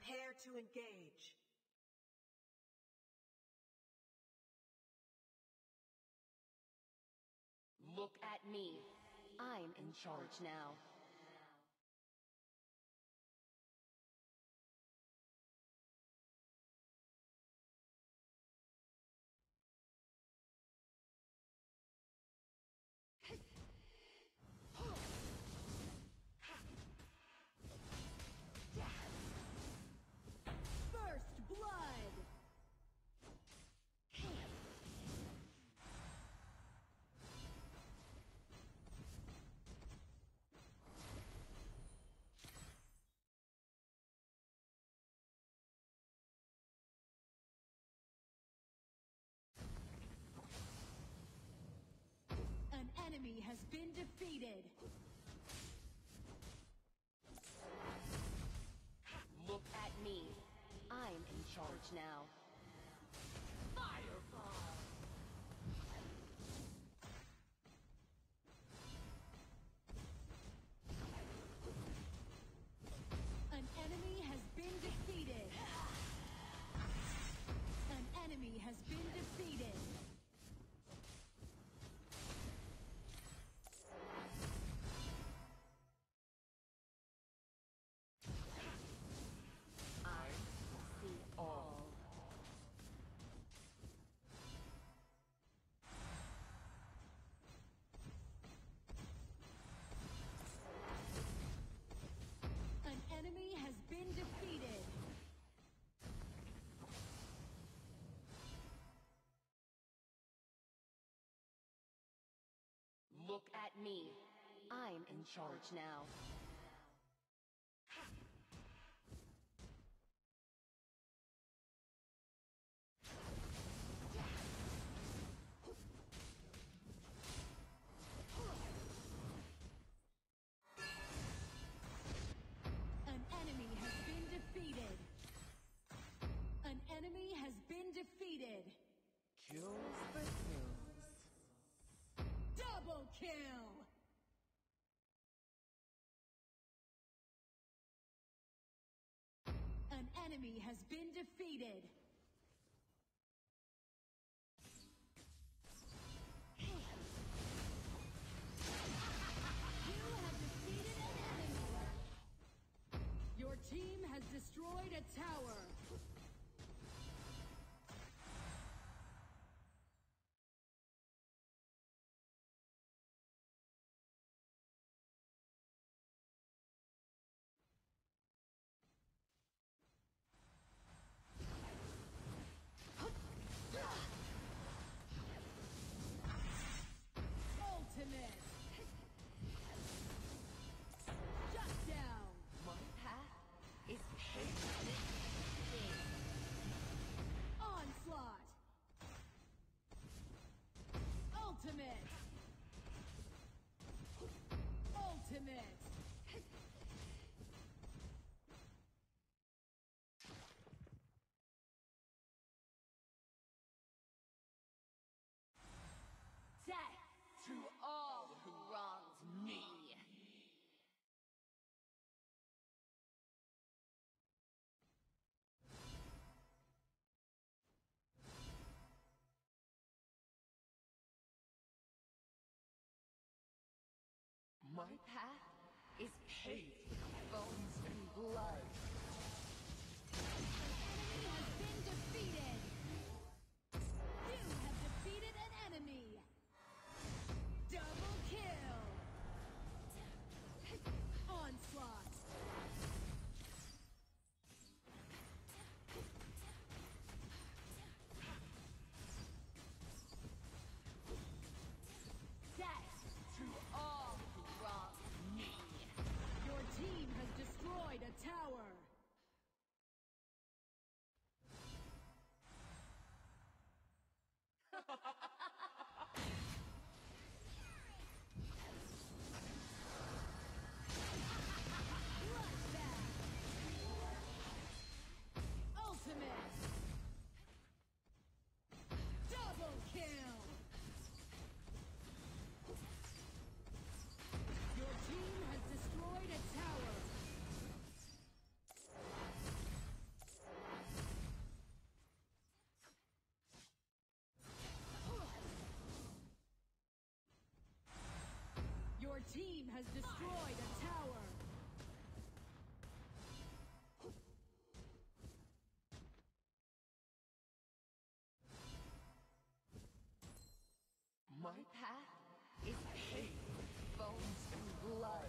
Prepare to engage. Look at me. I'm in charge now. First blood! An enemy has been defeated. Look at me. I'm in charge now. Fireball! An enemy has been defeated. An enemy has been defeated. I see all. An enemy has been defeated. Look at me. I'm in charge now. An enemy has been defeated. An enemy has been defeated. Kills for kills. Double kill! An enemy has been defeated. You have defeated an enemy. Your team has destroyed a tower. Ultimate! Shut down! My path is paved. Onslaught! Ultimate! Ultimate! Death to all who wronged me. My path is paved with bones and blood. An enemy has been defeated! You have defeated an enemy! Double kill! Onslaught! Death to all who wronged me. Your has destroyed a tower. My path is paved with bones and blood.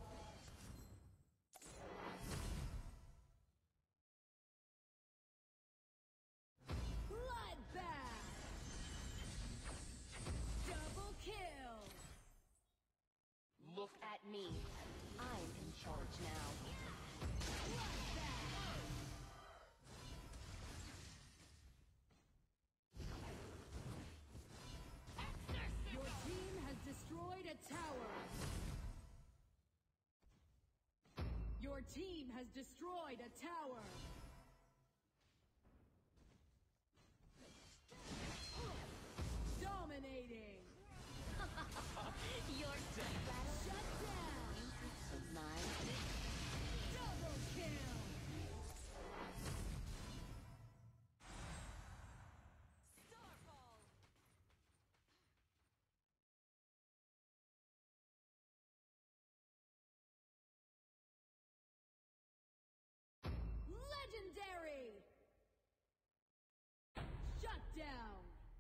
Bloodbath! Double kill! Look at me. I'm in charge now. Your team has destroyed a tower. Your team has destroyed a tower. Dominating. You're dead. Shut down. Mine. Double kill. Legendary! Shut down!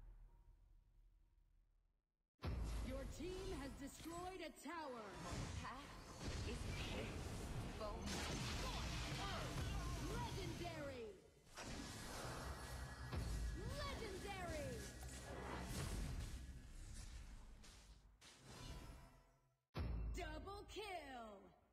Your team has destroyed a tower. Path is paved with bones. Legendary! Legendary! Double kill!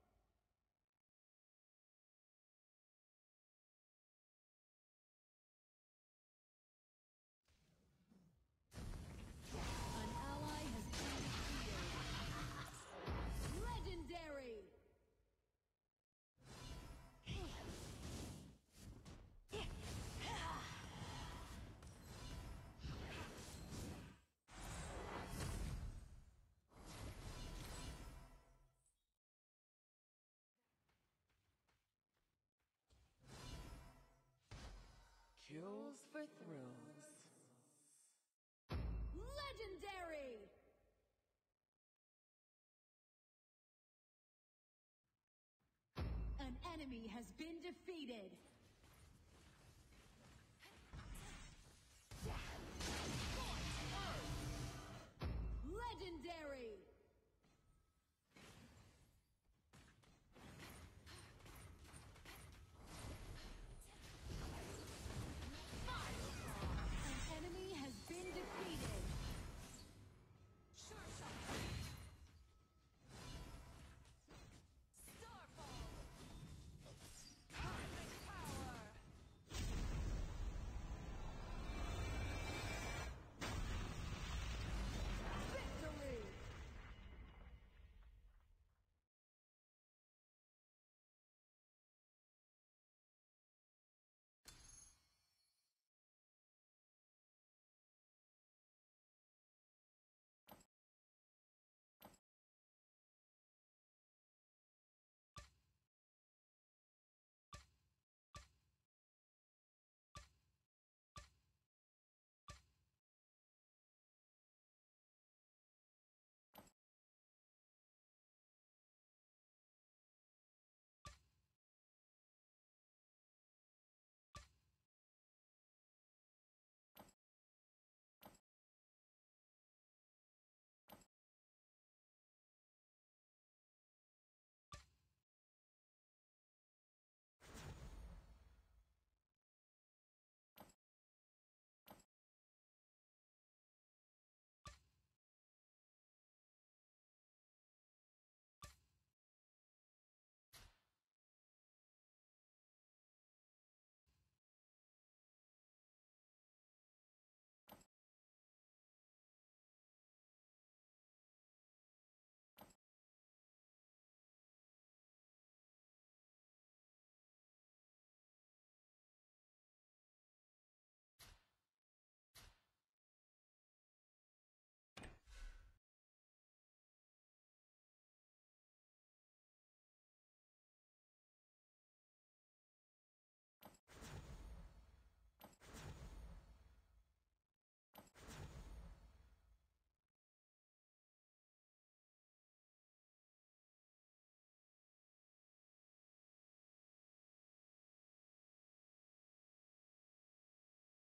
An ally has been defeated. Legendary! Kills for thrills. Legendary! An enemy has been defeated.